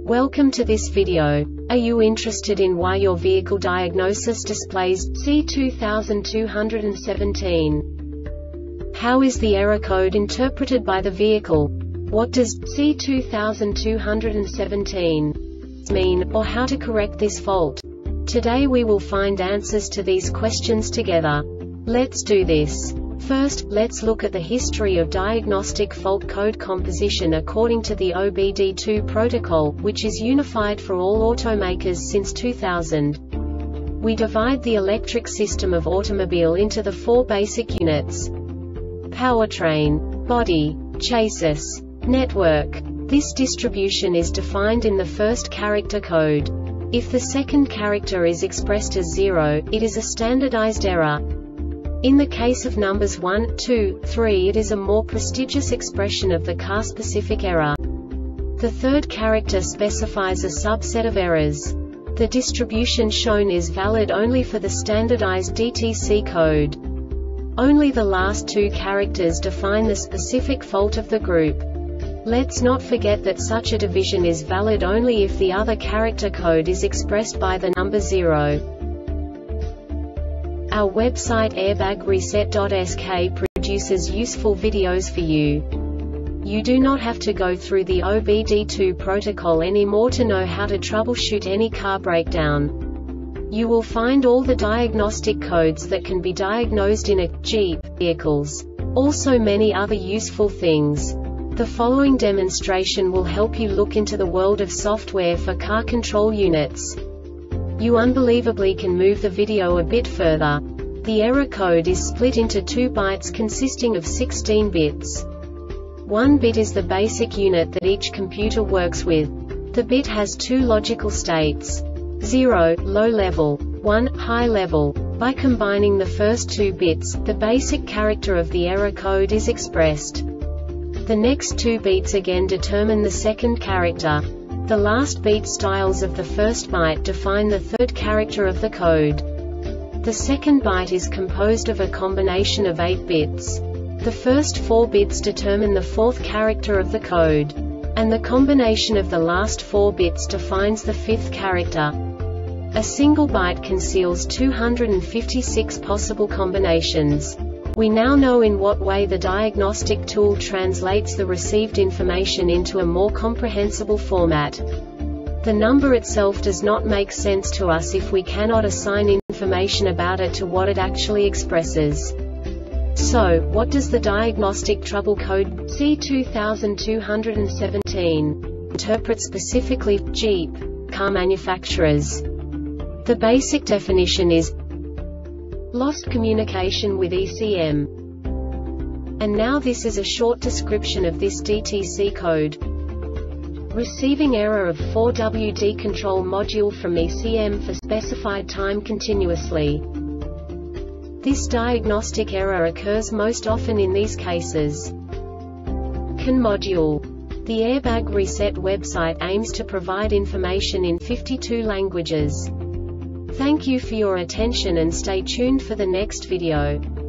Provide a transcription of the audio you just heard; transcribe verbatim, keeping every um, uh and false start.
Welcome to this video. Are you interested in why your vehicle diagnosis displays C two thousand two hundred seventeen? How is the error code interpreted by the vehicle? What does C two thousand two hundred seventeen mean, or how to correct this fault? Today we will find answers to these questions together. Let's do this. First, let's look at the history of diagnostic fault code composition according to the O B D two protocol, which is unified for all automakers since two thousand. We divide the electric system of automobile into the four basic units: powertrain, body, chassis, network. This distribution is defined in the first character code. If the second character is expressed as zero, it is a standardized error. In the case of numbers one, two, three, it is a more prestigious expression of the car-specific error. The third character specifies a subset of errors. The distribution shown is valid only for the standardized D T C code. Only the last two characters define the specific fault of the group. Let's not forget that such a division is valid only if the other character code is expressed by the number zero. Our website airbag reset dot S K produces useful videos for you. You do not have to go through the O B D two protocol anymore to know how to troubleshoot any car breakdown. You will find all the diagnostic codes that can be diagnosed in a Jeep vehicles. Also many other useful things. The following demonstration will help you look into the world of software for car control units. You unbelievably can move the video a bit further. The error code is split into two bytes consisting of sixteen bits. One bit is the basic unit that each computer works with. The bit has two logical states: zero, low level, one, high level. By combining the first two bits, the basic character of the error code is expressed. The next two beats again determine the second character. The last beat styles of the first byte define the third character of the code. The second byte is composed of a combination of eight bits. The first four bits determine the fourth character of the code. And the combination of the last four bits defines the fifth character. A single byte conceals two hundred fifty-six possible combinations. We now know in what way the diagnostic tool translates the received information into a more comprehensible format. The number itself does not make sense to us if we cannot assign information about it to what it actually expresses. So, what does the diagnostic trouble code C two thousand two hundred seventeen interpret specifically for Jeep car manufacturers? The basic definition is lost communication with E C M. And now this is a short description of this D T C code. Receiving error of four W D control module from E C M for specified time continuously. This diagnostic error occurs most often in these cases. CAN module. The Airbag Reset website aims to provide information in fifty-two languages. Thank you for your attention and stay tuned for the next video.